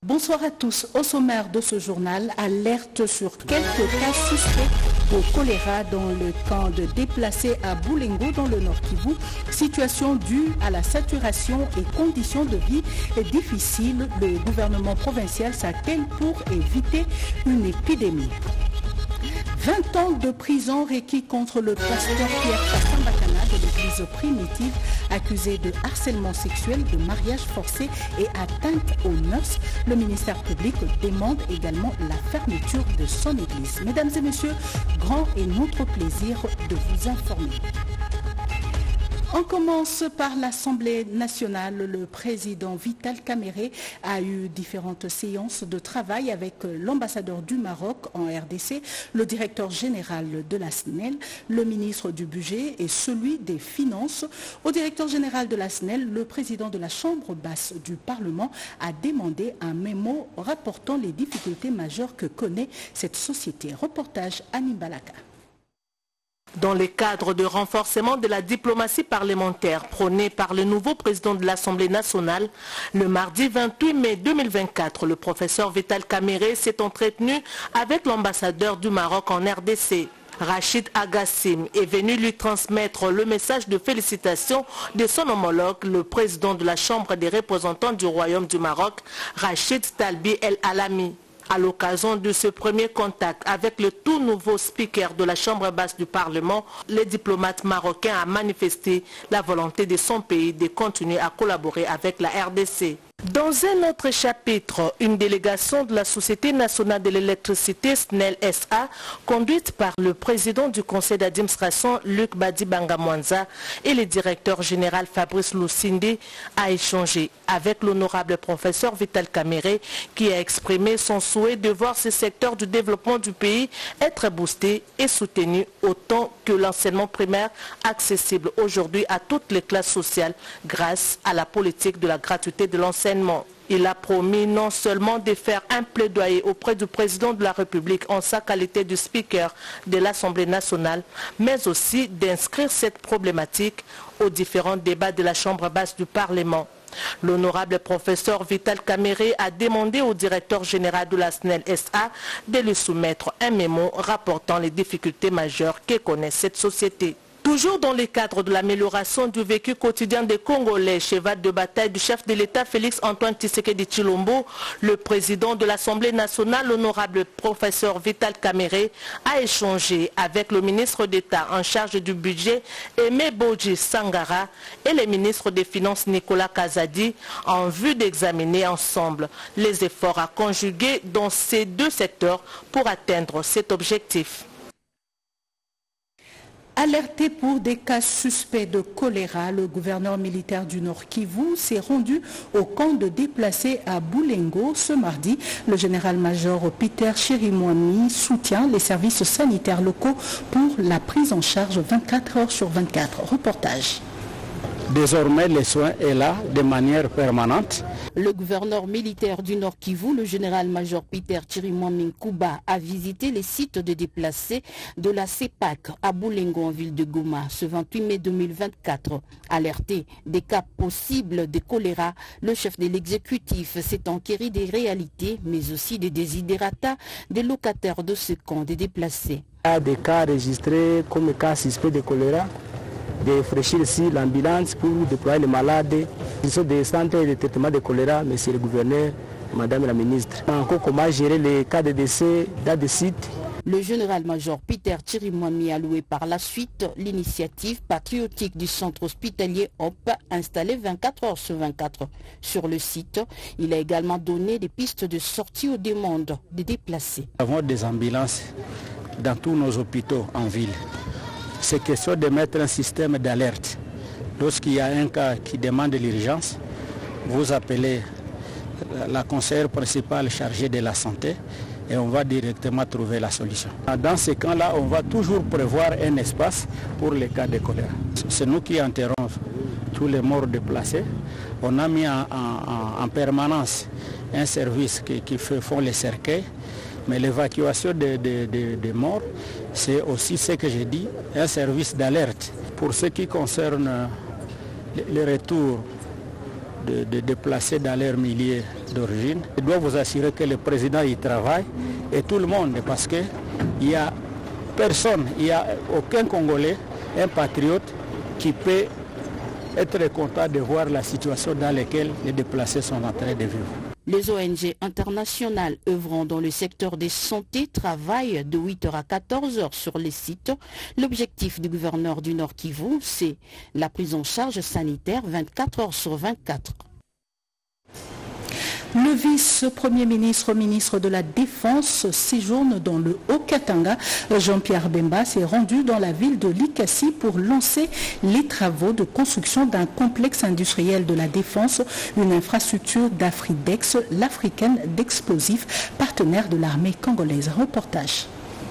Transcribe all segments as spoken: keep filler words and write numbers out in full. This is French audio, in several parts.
Bonsoir à tous. Au sommaire de ce journal, alerte sur quelques cas suspects de choléra dans le camp de déplacés à Boulengo dans le Nord Kivu. Situation due à la saturation et conditions de vie difficiles. Le gouvernement provincial s'attelle pour éviter une épidémie. vingt ans de prison requis contre le pasteur Pierre Kassambakana de l'église primitive, accusé de harcèlement sexuel, de mariage forcé et atteinte aux mœurs. Le ministère public demande également la fermeture de son église. Mesdames et messieurs, grand est notre plaisir de vous informer. On commence par l'Assemblée nationale. Le président Vital Kamerhe a eu différentes séances de travail avec l'ambassadeur du Maroc en R D C, le directeur général de la S N E L, le ministre du Budget et celui des Finances. Au directeur général de la S N E L, le président de la Chambre basse du Parlement a demandé un mémo rapportant les difficultés majeures que connaît cette société. Reportage Annie Balaka. Dans le cadre de renforcement de la diplomatie parlementaire prônée par le nouveau président de l'Assemblée nationale, le mardi vingt-huit mai deux mille vingt-quatre, le professeur Vital Kamerhe s'est entretenu avec l'ambassadeur du Maroc en R D C. Rachid Agassim est venu lui transmettre le message de félicitations de son homologue, le président de la Chambre des représentants du Royaume du Maroc, Rachid Talbi El Alami. À l'occasion de ce premier contact avec le tout nouveau speaker de la Chambre basse du Parlement, le diplomate marocain a manifesté la volonté de son pays de continuer à collaborer avec la R D C. Dans un autre chapitre, une délégation de la Société nationale de l'électricité S N E L S A, conduite par le président du conseil d'administration Luc Badi Bangamwanza et le directeur général Fabrice Lusinde, a échangé avec l'honorable professeur Vital Kamerhe qui a exprimé son souhait de voir ce secteur du développement du pays être boosté et soutenu autant que l'enseignement primaire accessible aujourd'hui à toutes les classes sociales grâce à la politique de la gratuité de l'enseignement. Il a promis non seulement de faire un plaidoyer auprès du président de la République en sa qualité de speaker de l'Assemblée nationale, mais aussi d'inscrire cette problématique aux différents débats de la Chambre basse du Parlement. L'honorable professeur Vital Kamerhe a demandé au directeur général de la S N E L S A de lui soumettre un mémo rapportant les difficultés majeures que connaît cette société. Toujours dans le cadre de l'amélioration du vécu quotidien des Congolais, cheval de bataille du chef de l'État Félix Antoine Tshisekedi Tshilombo, le président de l'Assemblée nationale, l'honorable professeur Vital Kamerhe, a échangé avec le ministre d'État en charge du budget Aimé Boji Sangara et le ministre des Finances Nicolas Kazadi en vue d'examiner ensemble les efforts à conjuguer dans ces deux secteurs pour atteindre cet objectif. Alerté pour des cas suspects de choléra, le gouverneur militaire du Nord Kivu s'est rendu au camp de déplacés à Boulengo ce mardi. Le général-major Peter Chirimwami soutient les services sanitaires locaux pour la prise en charge vingt-quatre heures sur vingt-quatre. Reportage. Désormais, le soin est là de manière permanente. Le gouverneur militaire du Nord Kivu, le général-major Peter Chirimwami Kuba, a visité les sites de déplacés de la C E P A C à Boulengo en ville de Goma ce vingt-huit mai deux mille vingt-quatre. Alerté des cas possibles de choléra, le chef de l'exécutif s'est enquéri des réalités, mais aussi des desiderata des locataires de ce camp des déplacés. Il y a des cas enregistrés comme cas suspects de choléra, de fraîchir ici l'ambulance pour déployer les malades. Ils sont des centres de traitement de choléra, monsieur le gouverneur, madame la ministre. Encore comment gérer les cas de décès dans des sites. Le général-major Peter Chirimwami a loué par la suite l'initiative patriotique du centre hospitalier O P, installé vingt-quatre heures sur vingt-quatre sur le site. Il a également donné des pistes de sortie aux demandes des déplacés. Nous avons des ambulances dans tous nos hôpitaux en ville. C'est question de mettre un système d'alerte. Lorsqu'il y a un cas qui demande l'urgence, vous appelez la conseillère principale chargée de la santé et on va directement trouver la solution. Dans ces cas-là, on va toujours prévoir un espace pour les cas de choléra. C'est nous qui enterrons tous les morts déplacés. On a mis en, en, en permanence un service qui, qui fait, font les cercueils. Mais l'évacuation des de, de, de morts, c'est aussi ce que j'ai dit, un service d'alerte. Pour ce qui concerne le retour de, de déplacer dans leur milieu d'origine. Je dois vous assurer que le président y travaille et tout le monde, parce qu'il n'y a personne, il n'y a aucun Congolais, un patriote qui peut être content de voir la situation dans laquelle les déplacés sont en train de vivre. Les O N G internationales œuvrant dans le secteur des santé travaillent de huit heures à quatorze heures sur les sites. L'objectif du gouverneur du Nord Kivu, c'est la prise en charge sanitaire vingt-quatre heures sur vingt-quatre. Le vice-premier ministre, ministre de la Défense, séjourne dans le Haut-Katanga. Jean-Pierre Bemba s'est rendu dans la ville de Likasi pour lancer les travaux de construction d'un complexe industriel de la défense, une infrastructure d'Afridex, l'africaine d'explosifs, partenaire de l'armée congolaise. Reportage.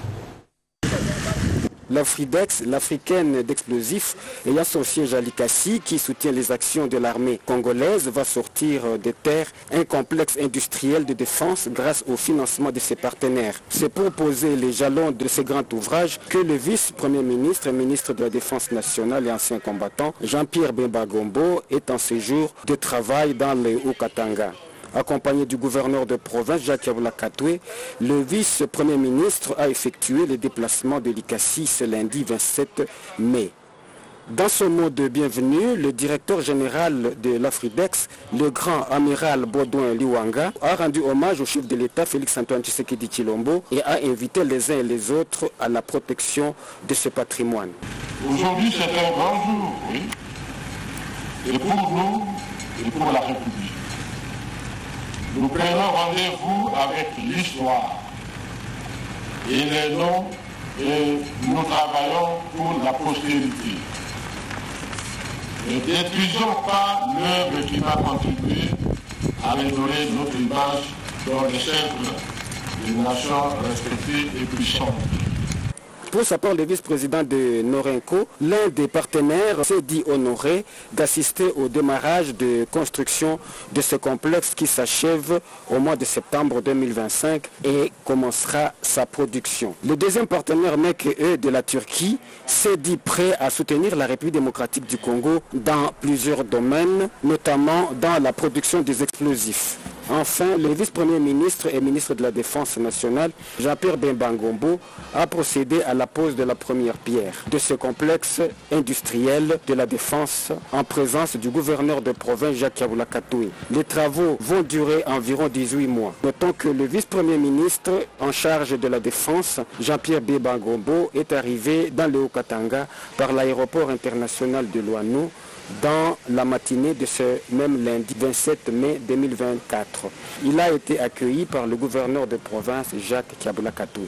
L'Afridex, l'africaine d'explosifs, ayant son siège à Likasi, qui soutient les actions de l'armée congolaise, va sortir des terres un complexe industriel de défense grâce au financement de ses partenaires. C'est pour poser les jalons de ce grand ouvrage que le vice-premier ministre, ministre de la Défense nationale et ancien combattant, Jean-Pierre Bemba Gombo, est en séjour de travail dans le Haut-Katanga. Accompagné du gouverneur de province, Jacques Kabula-Katoué, le vice-premier ministre a effectué le déplacement de Likasi ce lundi vingt-sept mai. Dans son mot de bienvenue, le directeur général de l'Afridex, le grand amiral Baudouin Liwanga, a rendu hommage au chef de l'État Félix-Antoine Tshisekedi Tshilombo et a invité les uns et les autres à la protection de ce patrimoine. Aujourd'hui, c'est un grand jour, oui, et pour nous, et pour la République. Nous prenons rendez-vous avec l'histoire et les noms et nous travaillons pour la postérité. Ne détruisons pas l'œuvre qui va contribuer à améliorer notre image dans le cercle des nations respectées et puissantes. Pour sa part, le vice-président de Norenco, l'un des partenaires, s'est dit honoré d'assister au démarrage de construction de ce complexe qui s'achève au mois de septembre deux mille vingt-cinq et commencera sa production. Le deuxième partenaire, M K E de la Turquie, s'est dit prêt à soutenir la République démocratique du Congo dans plusieurs domaines, notamment dans la production des explosifs. Enfin, le vice-premier ministre et ministre de la Défense nationale, Jean-Pierre Bemba Gombo, a procédé à la pose de la première pierre de ce complexe industriel de la défense en présence du gouverneur de province, Jacques Kabula-Katoué. Les travaux vont durer environ dix-huit mois. Notons que le vice-premier ministre en charge de la défense, Jean-Pierre Bemba Gombo, est arrivé dans le Haut-Katanga par l'aéroport international de Luano dans la matinée de ce même lundi vingt-sept mai deux mille vingt-quatre. Il a été accueilli par le gouverneur de province Jacques Kabula-Katoué.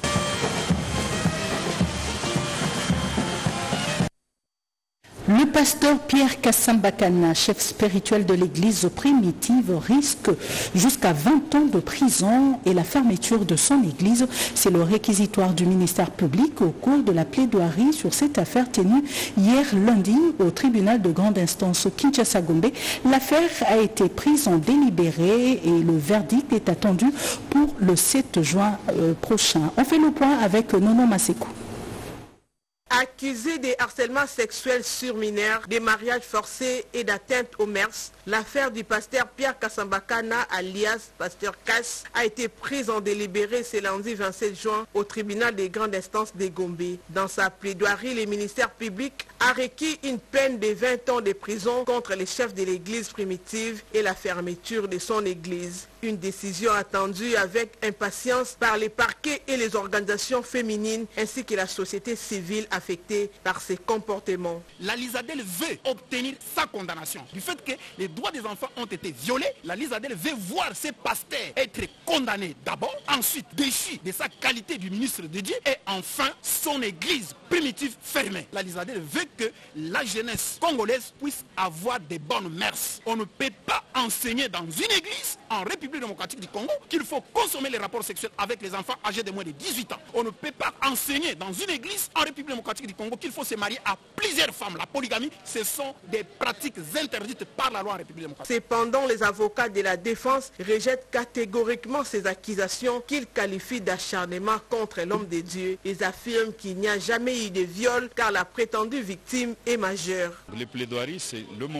Le pasteur Pierre Kassambakana, chef spirituel de l'église primitive, risque jusqu'à vingt ans de prison et la fermeture de son église. C'est le réquisitoire du ministère public au cours de la plaidoirie sur cette affaire tenue hier lundi au tribunal de grande instance Kinshasa-Gombe. L'affaire a été prise en délibéré et le verdict est attendu pour le sept juin euh, prochain. On fait le point avec Nono Masekou. Accusé de harcèlement sexuel sur mineurs, de mariages forcés et d'atteinte aux mœurs, l'affaire du pasteur Pierre Kassambakana, alias pasteur Kass, a été prise en délibéré ce lundi vingt-sept juin au tribunal des grandes instances de Gombe. Dans sa plaidoirie, le ministère public a requis une peine de vingt ans de prison contre les chefs de l'église primitive et la fermeture de son église. Une décision attendue avec impatience par les parquets et les organisations féminines ainsi que la société civile affectée par ces comportements. La Lisadel veut obtenir sa condamnation. Du fait que les droits des enfants ont été violés, la Lisadel veut voir ses pasteurs être condamnés d'abord, ensuite déchus de sa qualité du ministre de Dieu et enfin son église primitive fermée. La Lisadel veut que la jeunesse congolaise puisse avoir des bonnes mœurs. On ne peut pas enseigner dans une église en République démocratique du Congo qu'il faut consommer les rapports sexuels avec les enfants âgés de moins de dix-huit ans. On ne peut pas enseigner dans une église en République démocratique du Congo qu'il faut se marier à plusieurs femmes. La polygamie, ce sont des pratiques interdites par la loi en République démocratique. Cependant, les avocats de la défense rejettent catégoriquement ces accusations qu'ils qualifient d'acharnement contre l'homme de Dieu. Ils affirment qu'il n'y a jamais eu de viol car la prétendue victime est majeure. Les plaidoiries, c'est le moment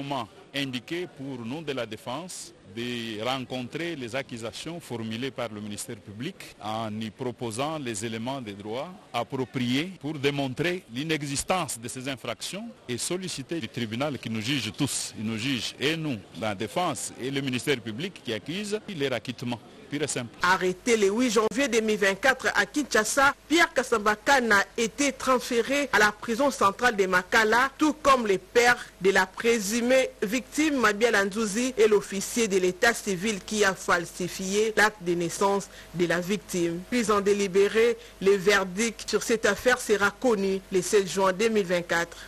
indiqué pour nous de la Défense de rencontrer les accusations formulées par le ministère public en y proposant les éléments de droit appropriés pour démontrer l'inexistence de ces infractions et solliciter du tribunal qui nous juge tous, il nous juge et nous, la Défense et le ministère public qui accuse leur acquittement. Arrêté le huit janvier deux mille vingt-quatre à Kinshasa, Pierre Kasambakane a été transféré à la prison centrale de Makala, tout comme les pères de la présumée victime Mabiala Nzouzi et l'officier de l'état civil qui a falsifié l'acte de naissance de la victime. Puis en délibéré, le verdict sur cette affaire sera connu le sept juin deux mille vingt-quatre.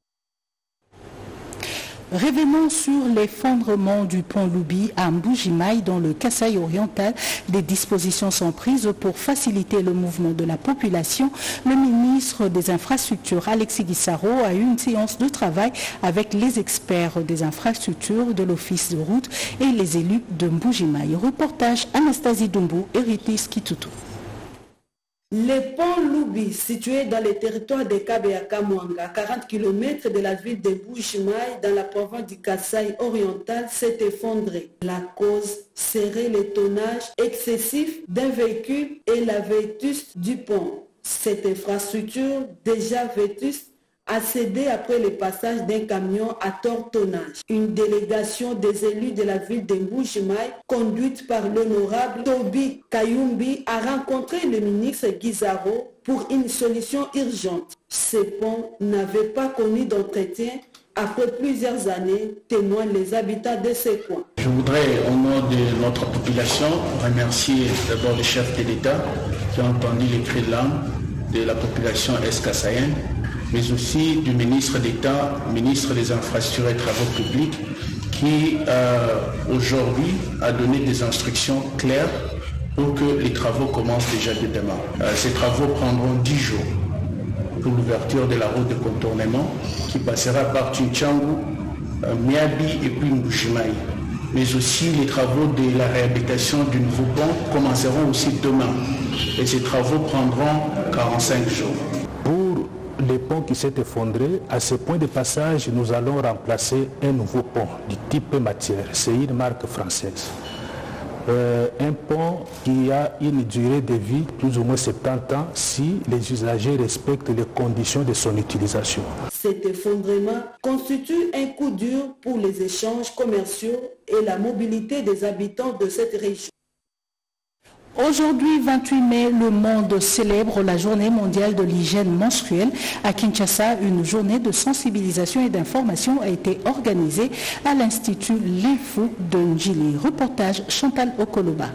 Revenons sur l'effondrement du pont Loubi à Mbujimaï dans le Kasaï oriental. Des dispositions sont prises pour faciliter le mouvement de la population. Le ministre des Infrastructures, Alexis Guissaro, a eu une séance de travail avec les experts des infrastructures de l'Office de route et les élus de Mbujimaï. Reportage Anastasie Doumbou, Héritis Kitutu. Le pont Loubi, situé dans le territoire de Kabeya-Kamwanga, à quarante kilomètres de la ville de Mbujimaï, dans la province du Kasaï oriental, s'est effondré. La cause serait le tonnage excessif d'un véhicule et la vétuste du pont. Cette infrastructure, déjà vétuste, a cédé après le passage d'un camion à tort tonnage. Une délégation des élus de la ville de Mbujimaï, conduite par l'honorable Toby Kayumbi, a rencontré le ministre Guizaro pour une solution urgente. Ce pont n'avait pas connu d'entretien après plusieurs années, témoignent les habitants de ce coin. Je voudrais, au nom de notre population, remercier d'abord le chef de l'État qui a entendu les cris de l'âme de la population est-kassaïenne, mais aussi du ministre d'État, ministre des Infrastructures et Travaux Publics, qui euh, aujourd'hui a donné des instructions claires pour que les travaux commencent déjà dès demain. Euh, ces travaux prendront dix jours pour l'ouverture de la route de contournement qui passera par Tchintchangou, euh, Miabi et puis Mbujimaï. Mais aussi les travaux de la réhabilitation du nouveau pont commenceront aussi demain. Et ces travaux prendront quarante-cinq jours. Pour le pont qui s'est effondré, à ce point de passage, nous allons remplacer un nouveau pont du type matière. C'est une marque française. Euh, un pont qui a une durée de vie plus ou moins soixante-dix ans si les usagers respectent les conditions de son utilisation. Cet effondrement constitue un coup dur pour les échanges commerciaux et la mobilité des habitants de cette région. Aujourd'hui, vingt-huit mai, le monde célèbre la journée mondiale de l'hygiène menstruelle. À Kinshasa, une journée de sensibilisation et d'information a été organisée à l'Institut L'Info de Ndjili. Reportage Chantal Okoloba.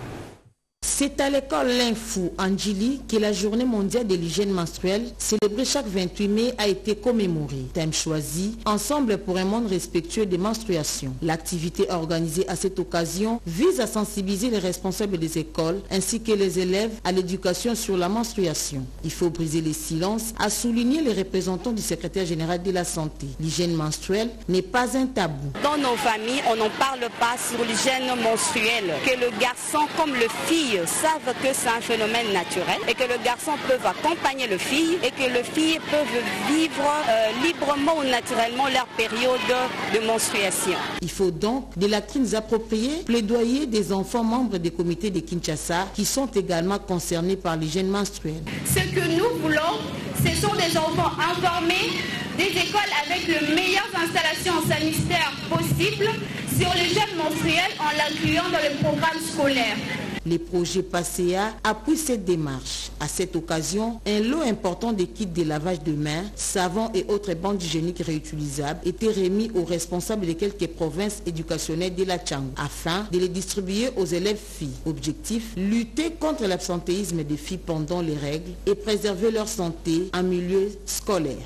C'est à l'école L'Info en Ndjili que la journée mondiale de l'hygiène menstruelle, célébrée chaque vingt-huit mai, a été commémorée. Thème choisi, ensemble pour un monde respectueux des menstruations. L'activité organisée à cette occasion vise à sensibiliser les responsables des écoles ainsi que les élèves à l'éducation sur la menstruation. Il faut briser les silences, a souligné les représentants du secrétaire général de la santé. L'hygiène menstruelle n'est pas un tabou. Dans nos familles, on n'en parle pas sur l'hygiène menstruelle, que le garçon comme le fille savent que c'est un phénomène naturel et que le garçon peut accompagner le fille et que le fille peuvent vivre euh, librement ou naturellement leur période de menstruation. Il faut donc des latrines appropriées, plaidoyer des enfants membres des comités de Kinshasa qui sont également concernés par l'hygiène menstruelle. Ce que nous voulons, ce sont des enfants informés, des écoles avec les meilleures installations sanitaires possibles sur l'hygiène menstruelle en l'incluant dans le programme scolaire. Les projets PASSEA appuient cette démarche. À cette occasion, un lot important de kits de lavage de mains, savons et autres bandes hygiéniques réutilisables étaient remis aux responsables de quelques provinces éducationnelles de la Tchang afin de les distribuer aux élèves filles. Objectif, lutter contre l'absentéisme des filles pendant les règles et préserver leur santé en milieu scolaire.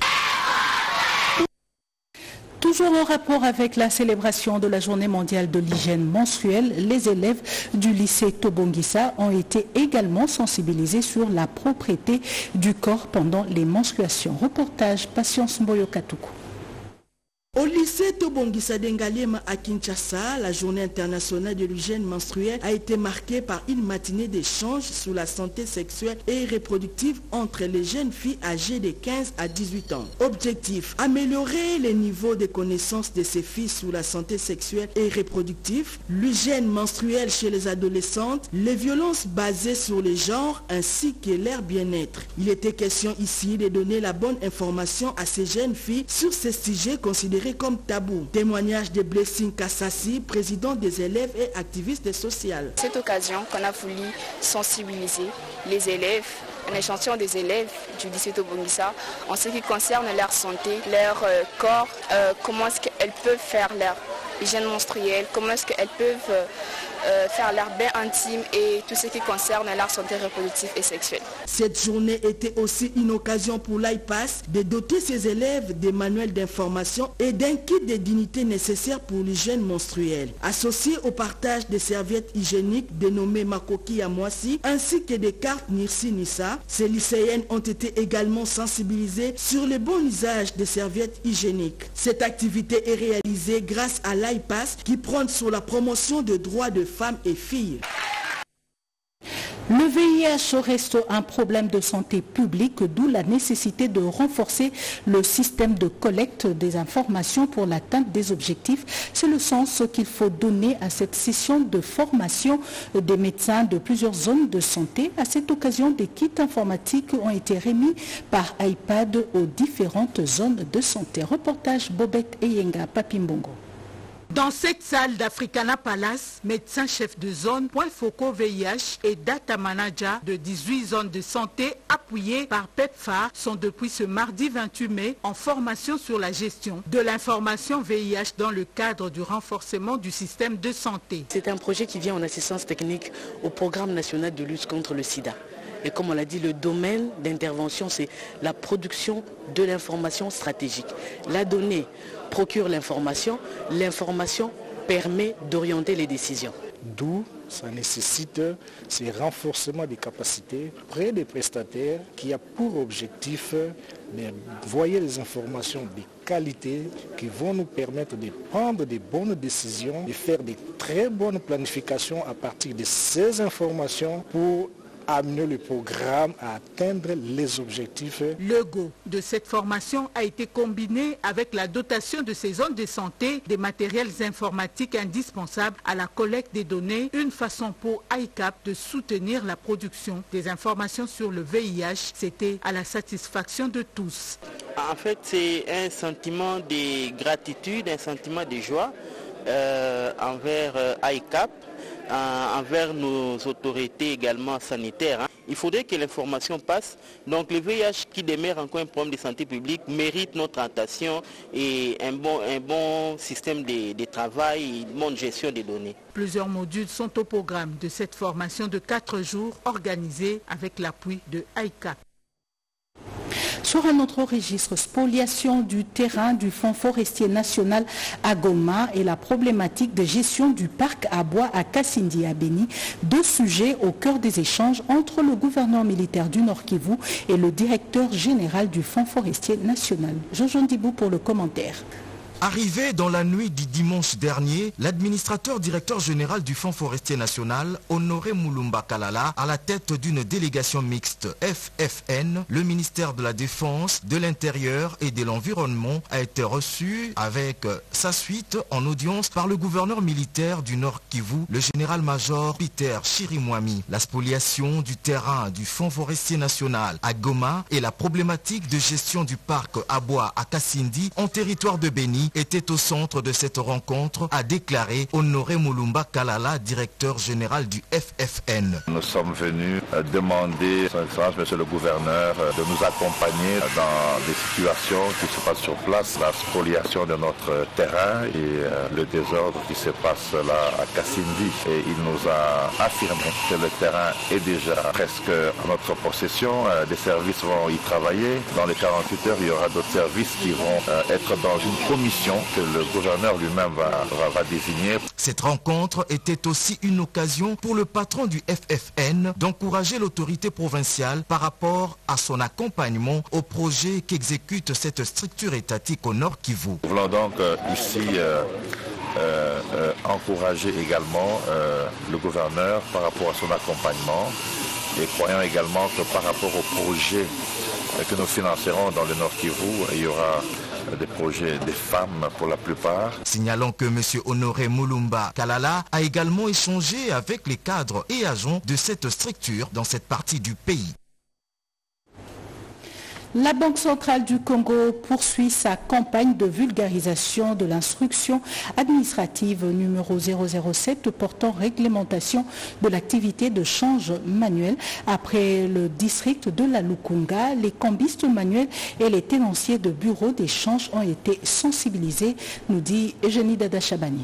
Toujours en rapport avec la célébration de la journée mondiale de l'hygiène menstruelle, les élèves du lycée Tobongissa ont été également sensibilisés sur la propreté du corps pendant les menstruations. Reportage Patience Mboyo Katoukou. Au lycée Tobongisa Dengalema à Kinshasa, la journée internationale de l'hygiène menstruelle a été marquée par une matinée d'échange sur la santé sexuelle et reproductive entre les jeunes filles âgées de quinze à dix-huit ans. Objectif, améliorer les niveaux de connaissances de ces filles sur la santé sexuelle et reproductive, l'hygiène menstruelle chez les adolescentes, les violences basées sur les genres ainsi que leur bien-être. Il était question ici de donner la bonne information à ces jeunes filles sur ces sujets considérés comme tabou. Témoignage de Blessing Kassassi, président des élèves et activiste social. Cette occasion qu'on a voulu sensibiliser les élèves, un échantillon des élèves du lycée Tobongisa en ce qui concerne leur santé, leur euh, corps, euh, comment est-ce qu'elles peuvent faire leur hygiène menstruelle, comment est-ce qu'elles peuvent euh, euh, faire leur bain intime et tout ce qui concerne leur santé reproductive et sexuelle. Cette journée était aussi une occasion pour l'A I P A S de doter ses élèves des manuels d'information et d'un kit de dignité nécessaire pour l'hygiène menstruelle. Associé au partage des serviettes hygiéniques dénommées Makoki Amwasi ainsi que des cartes Nirsi Nissa, ces lycéennes ont été également sensibilisées sur le bon usage des serviettes hygiéniques. Cette activité est réalisée grâce à l'A I P A S qui prône sur la promotion des droits de femmes et filles. Le V I H reste un problème de santé publique, d'où la nécessité de renforcer le système de collecte des informations pour l'atteinte des objectifs. C'est le sens qu'il faut donner à cette session de formation des médecins de plusieurs zones de santé. À cette occasion, des kits informatiques ont été remis par iPad aux différentes zones de santé. Reportage Bobette Eyenga Papimbongo. Dans cette salle d'Africana Palace, médecins chefs de zone, point focaux V I H et data manager de dix-huit zones de santé appuyés par PEPFAR sont depuis ce mardi vingt-huit mai en formation sur la gestion de l'information V I H dans le cadre du renforcement du système de santé. C'est un projet qui vient en assistance technique au programme national de lutte contre le sida. Et comme on l'a dit, le domaine d'intervention, c'est la production de l'information stratégique. La donnée procure l'information, l'information permet d'orienter les décisions. D'où ça nécessite ce renforcement des capacités près des prestataires qui a pour objectif d'envoyer les informations de qualité qui vont nous permettre de prendre des bonnes décisions, de faire des très bonnes planifications à partir de ces informations pour amener le programme à atteindre les objectifs. Le go de cette formation a été combiné avec la dotation de ces zones de santé des matériels informatiques indispensables à la collecte des données, une façon pour I C A P de soutenir la production des informations sur le V I H. C'était à la satisfaction de tous. En fait, c'est un sentiment de gratitude, un sentiment de joie euh, envers euh, I C A P. Envers nos autorités également sanitaires. Hein. Il faudrait que l'information passe. Donc le V I H qui demeure encore un problème de santé publique mérite notre attention et un bon, un bon système de, de travail et une bonne gestion des données. Plusieurs modules sont au programme de cette formation de quatre jours organisée avec l'appui de I C A P. Sur un autre registre, spoliation du terrain du Fonds forestier national à Goma et la problématique de gestion du parc à bois à Kassindi à Béni, deux sujets au cœur des échanges entre le gouverneur militaire du Nord Kivu et le directeur général du Fonds forestier national. Jojo Ndibou pour le commentaire. Arrivé dans la nuit du dimanche dernier, l'administrateur directeur général du Fonds forestier national, Honoré Moulumba Kalala, à la tête d'une délégation mixte F F N, le ministère de la Défense, de l'Intérieur et de l'Environnement, a été reçu avec sa suite en audience par le gouverneur militaire du Nord Kivu, le général-major Peter Chirimwami. La spoliation du terrain du Fonds forestier national à Goma et la problématique de gestion du parc à bois à Kassindi en territoire de Béni était au centre de cette rencontre, a déclaré Honoré Moulumba Kalala, directeur général du F F N. Nous sommes venus demander, son Excellence, Monsieur le gouverneur, de nous accompagner dans des situations qui se passent sur place, la spoliation de notre terrain et le désordre qui se passe là à Kassindi. Et il nous a affirmé que le terrain est déjà presque à notre possession. Des services vont y travailler. Dans les quarante-huit heures, il y aura d'autres services qui vont être dans une commission commission que le gouverneur lui-même va, va, va désigner. Cette rencontre était aussi une occasion pour le patron du F F N d'encourager l'autorité provinciale par rapport à son accompagnement au projet qu'exécute cette structure étatique au Nord Kivu. Nous voulons donc euh, ici euh, euh, euh, encourager également euh, le gouverneur par rapport à son accompagnement et croyant également que par rapport au projet que nous financerons dans le Nord Kivu, il y aura des projets des femmes pour la plupart. Signalons que M. Honoré Mulumba Kalala a également échangé avec les cadres et agents de cette structure dans cette partie du pays. La Banque centrale du Congo poursuit sa campagne de vulgarisation de l'instruction administrative numéro zéro zéro sept portant réglementation de l'activité de change manuel. Après le district de la Lukunga, les cambistes manuels et les tenanciers de bureaux d'échange ont été sensibilisés, nous dit Eugénie Dada Chabani.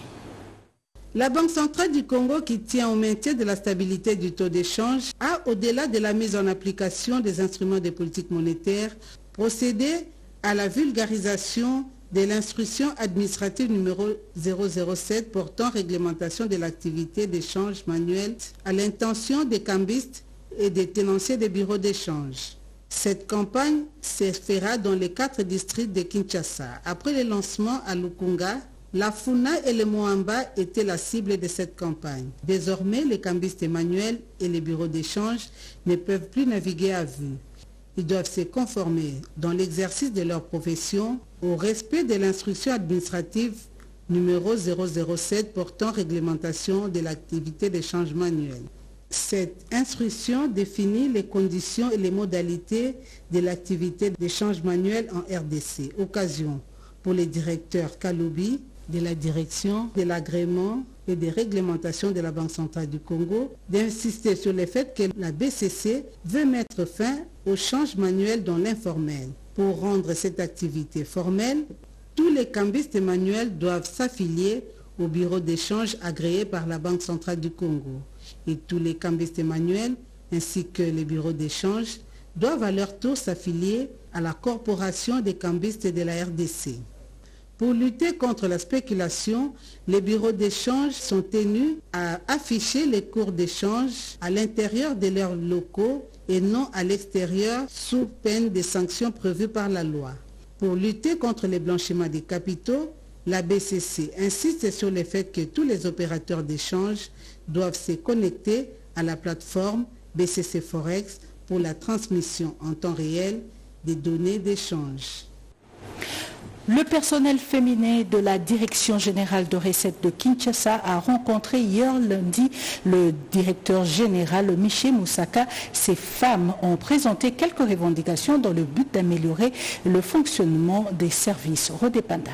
La Banque centrale du Congo, qui tient au maintien de la stabilité du taux d'échange, a, au-delà de la mise en application des instruments de politique monétaire, procédé à la vulgarisation de l'instruction administrative numéro zéro zéro sept portant réglementation de l'activité d'échange manuel à l'intention des cambistes et des tenanciers des bureaux d'échange. Cette campagne se fera dans les quatre districts de Kinshasa. Après le lancement à Lukunga, la Funa et le Moamba étaient la cible de cette campagne. Désormais, les cambistes manuels et les bureaux d'échange ne peuvent plus naviguer à vue. Ils doivent se conformer dans l'exercice de leur profession au respect de l'instruction administrative numéro zéro zéro sept portant réglementation de l'activité d'échange manuel. Cette instruction définit les conditions et les modalités de l'activité d'échange manuel en R D C. Occasion pour les directeurs Kaloubi, de la direction de l'agrément et des réglementations de la Banque centrale du Congo, d'insister sur le fait que la B C C veut mettre fin au change manuel dans l'informel. Pour rendre cette activité formelle, tous les cambistes manuels doivent s'affilier au bureau d'échange agréé par la Banque centrale du Congo. Et tous les cambistes manuels, ainsi que les bureaux d'échange, doivent à leur tour s'affilier à la corporation des cambistes de la R D C. Pour lutter contre la spéculation, les bureaux d'échange sont tenus à afficher les cours d'échange à l'intérieur de leurs locaux et non à l'extérieur sous peine des sanctions prévues par la loi. Pour lutter contre le blanchiment des capitaux, la B C C insiste sur le fait que tous les opérateurs d'échange doivent se connecter à la plateforme B C C Forex pour la transmission en temps réel des données d'échange. Le personnel féminin de la Direction générale de recettes de Kinshasa a rencontré hier lundi le directeur général Michel Moussaka. Ces femmes ont présenté quelques revendications dans le but d'améliorer le fonctionnement des services. Rodépanda.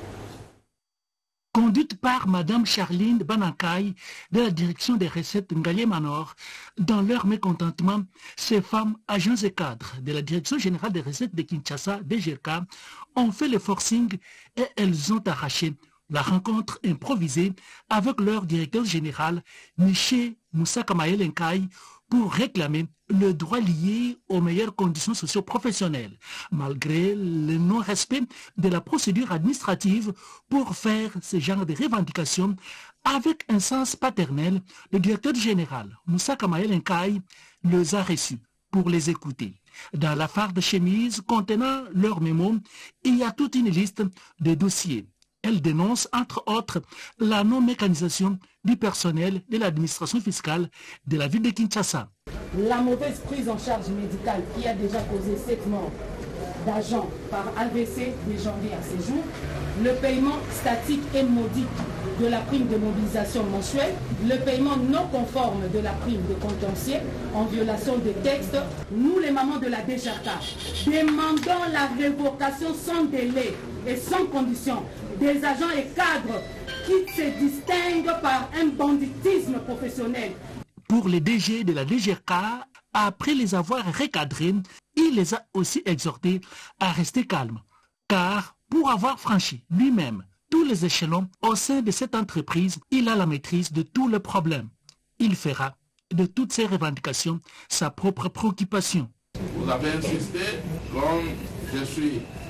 Conduite par Madame Charline Banankai de la direction des recettes Ngalié Manor, dans leur mécontentement, ces femmes, agents et cadres de la direction générale des recettes de Kinshasa, D G R K, ont fait le forcing et elles ont arraché la rencontre improvisée avec leur directeur général, Michel Moussaka Maëlenkai, pour réclamer le droit lié aux meilleures conditions socio-professionnelles, malgré le non-respect de la procédure administrative pour faire ce genre de revendications. Avec un sens paternel, le directeur général, Moussaka Maëlenkai, les a reçus pour les écouter. Dans la farde chemise contenant leur mémo, il y a toute une liste de dossiers. Elle dénonce, entre autres, la non-mécanisation du personnel de l'administration fiscale de la ville de Kinshasa. La mauvaise prise en charge médicale qui a déjà causé sept morts d'agents par A V C de janvier à ce jour, le paiement statique et modique de la prime de mobilisation mensuelle, le paiement non conforme de la prime de contentieux en violation des textes, nous les mamans de la D G R K demandons la révocation sans délai et sans condition des agents et cadres qui se distinguent par un banditisme professionnel. Pour les D G de la D G R K, après les avoir recadrés, il les a aussi exhortés à rester calmes, car pour avoir franchi lui-même tous les échelons au sein de cette entreprise, il a la maîtrise de tous les problèmes. Il fera de toutes ces revendications sa propre préoccupation. Vous avez insisté, comme je suis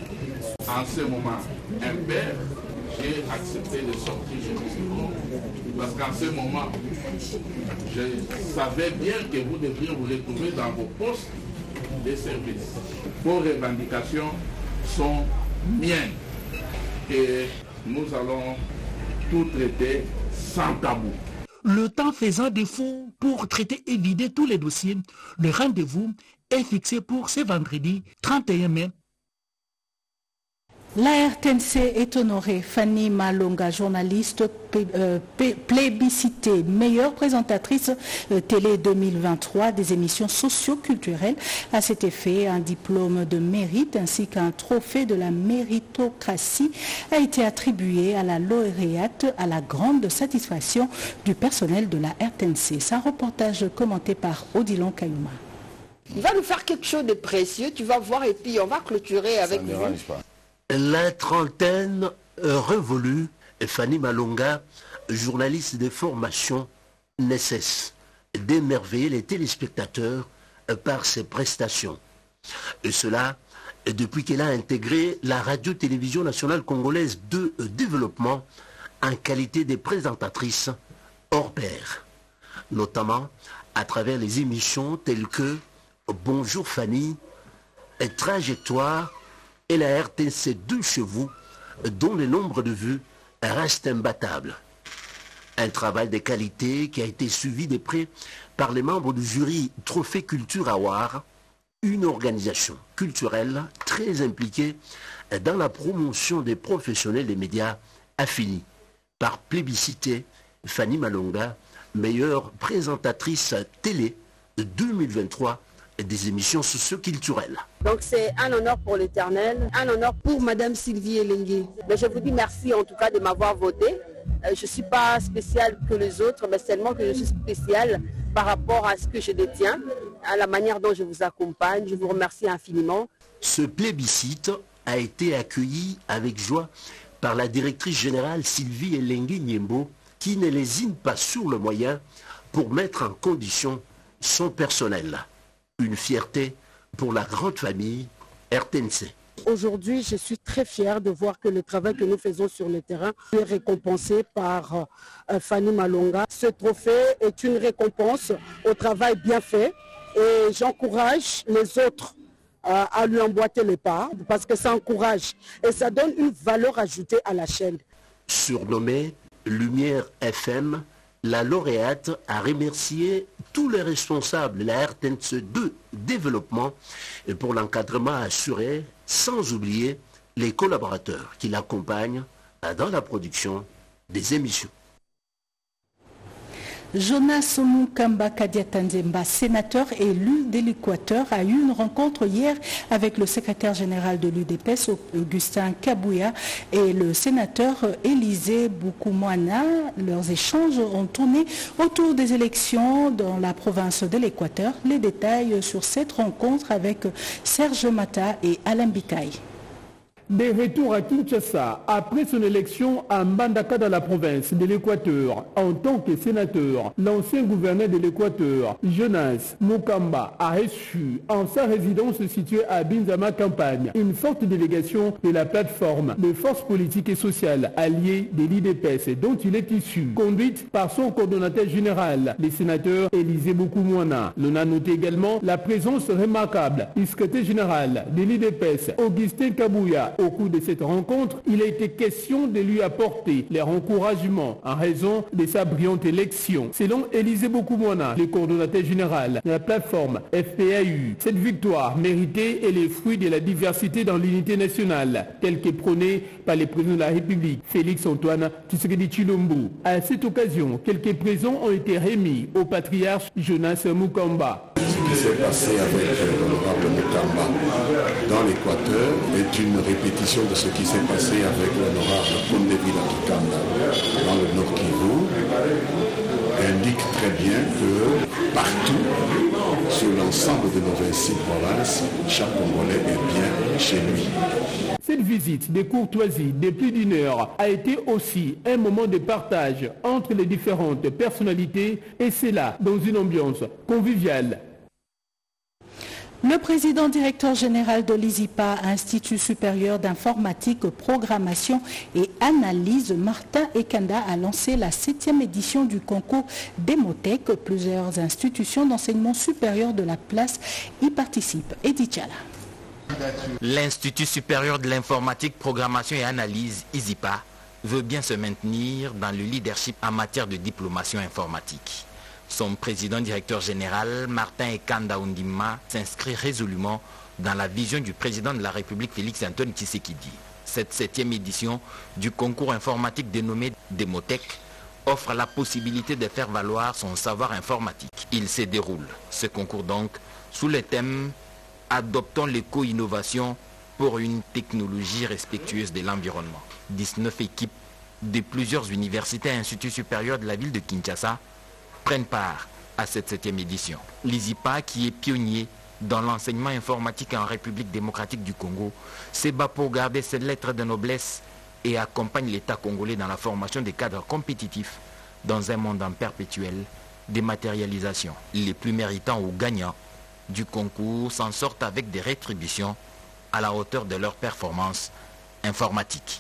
en ce moment un père, j'ai accepté de sortir chez vous. Parce qu'en ce moment, je savais bien que vous devriez vous retrouver dans vos postes de service. Vos revendications sont miennes. Et nous allons tout traiter sans tabou. Le temps faisant défaut pour traiter et vider tous les dossiers, le rendez-vous est fixé pour ce vendredi trente et un mai. La R T N C est honorée. Fanny Malonga, journaliste plébiscitée, meilleure présentatrice télé deux mille vingt-trois des émissions socio-culturelles. À cet effet, un diplôme de mérite ainsi qu'un trophée de la méritocratie a été attribué à la lauréate à la grande satisfaction du personnel de la R T N C. C'est un reportage commenté par Odilon Kayuma. Il va nous faire quelque chose de précieux, tu vas voir, et puis on va clôturer avec vous. La trentaine révolue, Fanny Malonga, journaliste de formation, ne cesse d'émerveiller les téléspectateurs par ses prestations. Et cela depuis qu'elle a intégré la radio-télévision nationale congolaise de développement en qualité de présentatrice hors pair, notamment à travers les émissions telles que Bonjour Fanny, Trajectoire et la R T N C deux chez vous, dont le nombre de vues reste imbattable. Un travail de qualité qui a été suivi de près par les membres du jury Trophée Culture Award, une organisation culturelle très impliquée dans la promotion des professionnels des médias, a fini par plébisciter Fanny Malonga, meilleure présentatrice télé deux mille vingt-trois des émissions socio-culturelles. Donc c'est un honneur pour l'Éternel, un honneur pour Madame Sylvie Elengi. Mais je vous dis merci en tout cas de m'avoir voté. Euh, je ne suis pas spéciale que les autres, mais seulement que je suis spéciale par rapport à ce que je détiens, à la manière dont je vous accompagne. Je vous remercie infiniment. Ce plébiscite a été accueilli avec joie par la directrice générale Sylvie Elengi Nyembo, qui ne lésine pas sur le moyen pour mettre en condition son personnel. Une fierté pour la grande famille R T N C. Aujourd'hui, je suis très fière de voir que le travail que nous faisons sur le terrain est récompensé par euh, Fanny Malonga. Ce trophée est une récompense au travail bien fait et j'encourage les autres euh, à lui emboîter les pas parce que ça encourage et ça donne une valeur ajoutée à la chaîne. Surnommée Lumière F M, la lauréate a remercié tous les responsables de la R T N C deux développement pour l'encadrement assuré, sans oublier les collaborateurs qui l'accompagnent dans la production des émissions. Jonas Mukamba Kadiatanzemba, sénateur élu de l'Équateur, a eu une rencontre hier avec le secrétaire général de l'U D P S, Augustin Kabouya, et le sénateur Élisée Boukoumouana. Leurs échanges ont tourné autour des élections dans la province de l'Équateur. Les détails sur cette rencontre avec Serge Mata et Alain Bikaï. De retour à Kinshasa, après son élection à Mbandaka dans la province de l'Équateur, en tant que sénateur, l'ancien gouverneur de l'Équateur, Jonas Mukamba, a reçu en sa résidence située à Binzama Campagne une forte délégation de la plateforme de forces politiques et sociales alliées de l'U D P S dont il est issu, conduite par son coordonnateur général, le sénateur Élisée Boukoumouana. L'on a noté également la présence remarquable du secrétaire général de l'U D P S, Augustin Kabouya. Au cours de cette rencontre, il a été question de lui apporter leur encouragement en raison de sa brillante élection. Selon Élisée Boukoumouana, le coordonnateur général de la plateforme F P A U, cette victoire méritée est le fruit de la diversité dans l'unité nationale, telle que prônée par le président de la République, Félix Antoine Tshisekedi Tshilombo. À cette occasion, quelques présents ont été remis au patriarche Jonas Mukamba. Ce qui s'est passé avec l'honorable Mukamba dans l'Équateur est une répétition de ce qui s'est passé avec l'honorable Kondevila Kikanda dans le Nord Kivu, indique très bien que partout, sur l'ensemble de nos vingt-six provinces, chaque Congolais est bien chez lui. Cette visite de courtoisie de plus d'une heure a été aussi un moment de partage entre les différentes personnalités et c'est là dans une ambiance conviviale. Le président directeur général de l'I S I P A, Institut supérieur d'informatique, programmation et analyse, Martin Ekanda, a lancé la septième édition du concours Démotech. Plusieurs institutions d'enseignement supérieur de la place y participent. Edith Chala. L'Institut supérieur de l'informatique, programmation et analyse, I S I P A, veut bien se maintenir dans le leadership en matière de diplomation informatique. Son président directeur général, Martin Ekanda Undima, s'inscrit résolument dans la vision du président de la République, Félix-Antoine Tshisekedi. Cette septième édition du concours informatique dénommé Démotech offre la possibilité de faire valoir son savoir informatique. Il se déroule, ce concours donc, sous le thème « Adoptons l'éco-innovation pour une technologie respectueuse de l'environnement ». dix-neuf équipes de plusieurs universités et instituts supérieurs de la ville de Kinshasa prennent part à cette septième édition. L'I S I P A, qui est pionnier dans l'enseignement informatique en République démocratique du Congo, se bat pour garder cette lettre de noblesse et accompagne l'État congolais dans la formation des cadres compétitifs dans un monde en perpétuelle dématérialisation. Les plus méritants ou gagnants du concours s'en sortent avec des rétributions à la hauteur de leur performance informatique.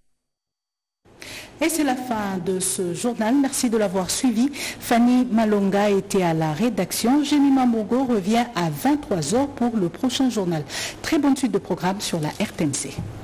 Et c'est la fin de ce journal. Merci de l'avoir suivi. Fanny Malonga était à la rédaction. Jemima Mogo revient à vingt-trois heures pour le prochain journal. Très bonne suite de programme sur la R T N C.